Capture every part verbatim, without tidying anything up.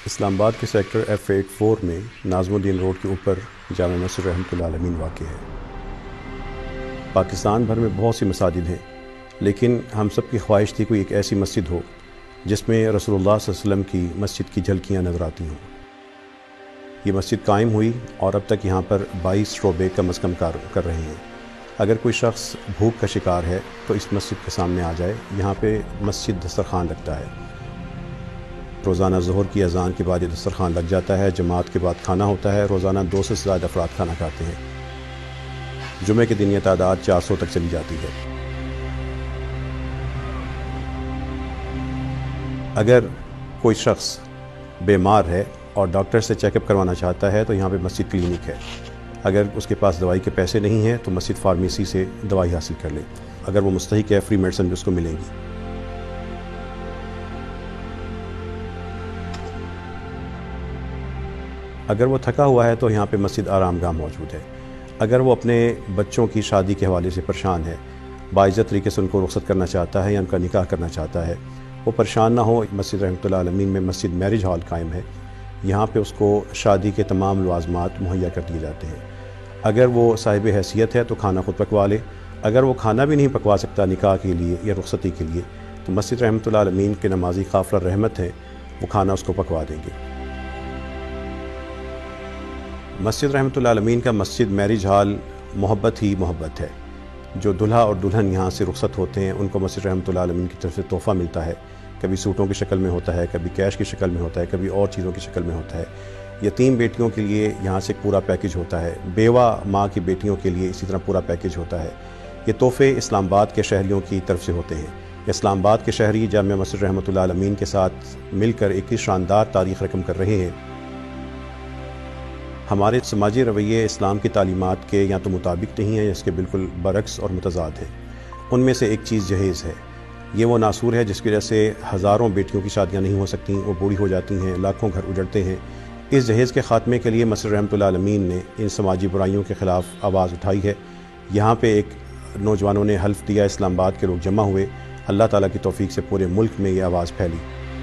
اسلام آباد کے sector F eight four میں ناظم الدین روڈ کے اوپر جامع مسجد رحمۃ اللہ علیہ واقع ہے۔ پاکستان بھر میں بہت سی مساجد ہیں، لیکن ہم سب کی خواہش تھی کوئی ایک ایسی مسجد ہو جس میں رسول اللہ صلی اللہ علیہ وسلم کی مسجد کی جھلکیاں نظر آتی ہوں۔ یہ مسجد قائم ہوئی اور اب تک یہاں پر بائیس شعبے کم از کم کار کر رہے ہیں۔ اگر کوئی شخص بھوک کا شکار ہے تو اس مسجد کے سامنے آ جائے، یہاں پہ مسجد دسترخوان رکھتا ہے۔ روزانہ ظہر کی اذان کے بعد یہ دسترخوان لگ جاتا ہے، جماعت کے بعد کھانا ہوتا ہے، روزانہ دو سے زیادہ افراد کھانا کھاتے ہیں۔ جمعے کے دن یہ تعداد چار سو تک چلی جاتی ہے۔ اگر کوئی شخص بیمار ہے اور ڈاکٹر سے چیک اپ کروانا چاہتا ہے تو یہاں پہ مسجد کلینک ہے۔ اگر اس کے پاس دوائی کے پیسے نہیں ہیں تو مسجد فارمیسی سے دوائی حاصل کر لے، اگر وہ مستحق ہے فری میڈیسن بھی اس کو ملے گی۔ اگر وہ تھکا ہوا ہے تو یہاں پہ مسجد آرام گاہ موجود ہے۔ اگر وہ اپنے بچوں کی شادی کے حوالے سے پریشان ہے، باعزت طریقے سے ان کو رخصت کرنا چاہتا ہے یا ان کا نکاح کرنا چاہتا ہے، وہ پریشان نہ ہو، مسجد رحمۃ اللہ علیہ میں مسجد میرج ہال قائم ہے۔ یہاں پہ اس کو شادی کے تمام لوازمات مہیا کر دیے جاتے ہیں۔ اگر وہ صاحب حیثیت ہے تو کھانا خود پکوا لے، اگر وہ کھانا بھی نہیں پکوا سکتا نکاح کے لیے یا رخصتی کے لیے تو مسجد رحمۃ اللہ علیہ کے نمازی قافلہ رحمت ہیں، وہ کھانا اس کو پکوا دیں گے۔ مسجد رحمۃ اللہ علیہ کا مسجد میرج ہال محبت ہی محبت ہے۔ جو دلہا اور دلہن یہاں سے رخصت ہوتے ہیں ان کو مسجد رحمۃ اللہ علیہ کی طرف سے تحفہ ملتا ہے، کبھی سوٹوں کی شکل میں ہوتا ہے، کبھی کیش کی شکل میں ہوتا ہے، کبھی اور چیزوں کی شکل میں ہوتا ہے۔ یتیم بیٹیوں کے لیے یہاں سے پورا پیکج ہوتا ہے، بیوہ ماں کی بیٹیوں کے لیے اسی طرح پورا پیکج ہوتا ہے۔ یہ تحفے اسلام آباد کے شہریوں کی طرف سے ہوتے ہیں۔ اسلام آباد کے شہری جامع مسجد رحمۃ اللہ علیہ کے ساتھ مل کر ایک شاندار تاریخ رقم کر رہے ہیں۔ ہمارے سماجی رویے اسلام کی تعلیمات کے یا تو مطابق نہیں ہیں، اس کے بالکل برعکس اور متضاد ہیں۔ ان میں سے ایک چیز جہیز ہے۔ یہ وہ ناسور ہے جس کی وجہ سے ہزاروں بیٹیوں کی شادیاں نہیں ہو سکتی، وہ بوڑھی ہو جاتی ہیں، لاکھوں گھر اجڑتے ہیں۔ اس جہیز کے خاتمے کے لیے مسجد رحمۃ اللہ علیہ نے ان سماجی برائیوں کے خلاف آواز اٹھائی ہے۔ یہاں پہ ایک نوجوانوں نے حلف دیا، اسلام آباد کے لوگ جمع ہوئے، اللہ تعالیٰ کی توفیق سے پورے ملک میں یہ آواز پھیلی۔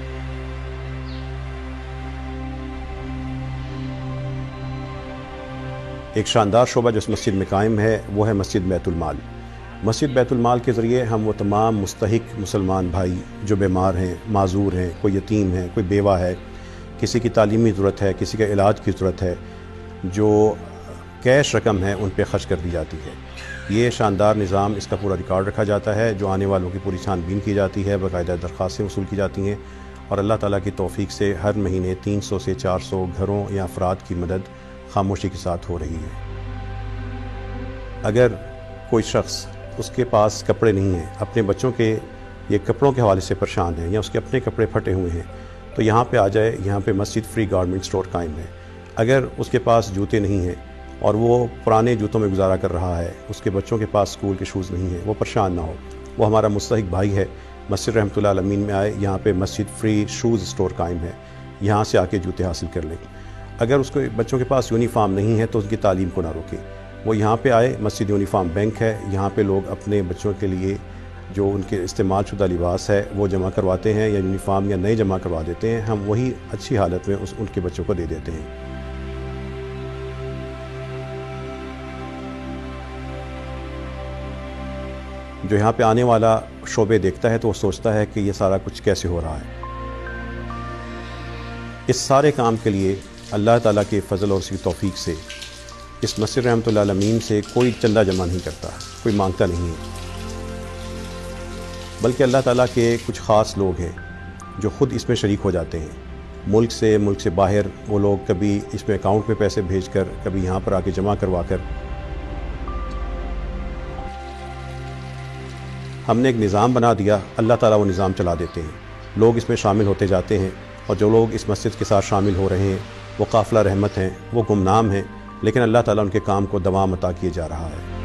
ایک شاندار شعبہ جو اس مسجد میں قائم ہے وہ ہے مسجد بیت المال۔ مسجد بیت المال کے ذریعے ہم وہ تمام مستحق مسلمان بھائی جو بیمار ہیں، معذور ہیں، کوئی یتیم ہے، کوئی بیوہ ہے، کسی کی تعلیمی ضرورت ہے، کسی کا علاج کی ضرورت ہے، جو کیش رقم ہے ان پہ خرچ کر دی جاتی ہے۔ یہ شاندار نظام، اس کا پورا ریکارڈ رکھا جاتا ہے، جو آنے والوں کی پوری چھان بین کی جاتی ہے، باقاعدہ درخواستیں وصول کی جاتی ہیں، اور اللہ تعالیٰ کی توفیق سے ہر مہینے تین سو سے چار سو گھروں یا افراد کی مدد خاموشی کے ساتھ ہو رہی ہے۔ اگر کوئی شخص اس کے پاس کپڑے نہیں ہیں، اپنے بچوں کے یہ کپڑوں کے حوالے سے پریشان ہیں یا اس کے اپنے کپڑے پھٹے ہوئے ہیں تو یہاں پہ آ جائے، یہاں پہ مسجد فری گارمنٹ سٹور قائم ہے۔ اگر اس کے پاس جوتے نہیں ہیں اور وہ پرانے جوتوں میں گزارا کر رہا ہے، اس کے بچوں کے پاس اسکول کے شوز نہیں ہیں، وہ پریشان نہ ہو، وہ ہمارا مستحق بھائی ہے، مسجد رحمۃ اللہ علیہ میں آئے، یہاں پہ مسجد فری شوز سٹور قائم ہے، یہاں سے آ کے جوتے حاصل کر لیں۔ اگر اس کو بچوں کے پاس یونیفارم نہیں ہے تو ان کی تعلیم کو نہ روکے، وہ یہاں پہ آئے، مسجد یونیفارم بینک ہے، یہاں پہ لوگ اپنے بچوں کے لیے جو ان کے استعمال شدہ لباس ہے وہ جمع کرواتے ہیں، یا یونیفارم یا نئے جمع کروا دیتے ہیں، ہم وہی اچھی حالت میں اس ان کے بچوں کو دے دیتے ہیں۔ جو یہاں پہ آنے والا شعبے دیکھتا ہے تو وہ سوچتا ہے کہ یہ سارا کچھ کیسے ہو رہا ہے۔ اس سارے کام کے لیے اللہ تعالیٰ کے فضل اور اس کی توفیق سے اس مسجد رحمۃ اللہ علیہ سے کوئی چندہ جمع نہیں کرتا، کوئی مانگتا نہیں ہے، بلکہ اللہ تعالیٰ کے کچھ خاص لوگ ہیں جو خود اس میں شریک ہو جاتے ہیں، ملک سے ملک سے باہر وہ لوگ کبھی اس میں اکاؤنٹ میں پیسے بھیج کر، کبھی یہاں پر آ کے جمع کروا کر۔ ہم نے ایک نظام بنا دیا، اللہ تعالیٰ وہ نظام چلا دیتے ہیں، لوگ اس میں شامل ہوتے جاتے ہیں، اور جو لوگ اس مسجد کے ساتھ شامل ہو رہے ہیں وہ قافلہ رحمت ہیں، وہ گمنام ہیں، لیکن اللہ تعالیٰ ان کے کام کو دوام عطا کیے جا رہا ہے۔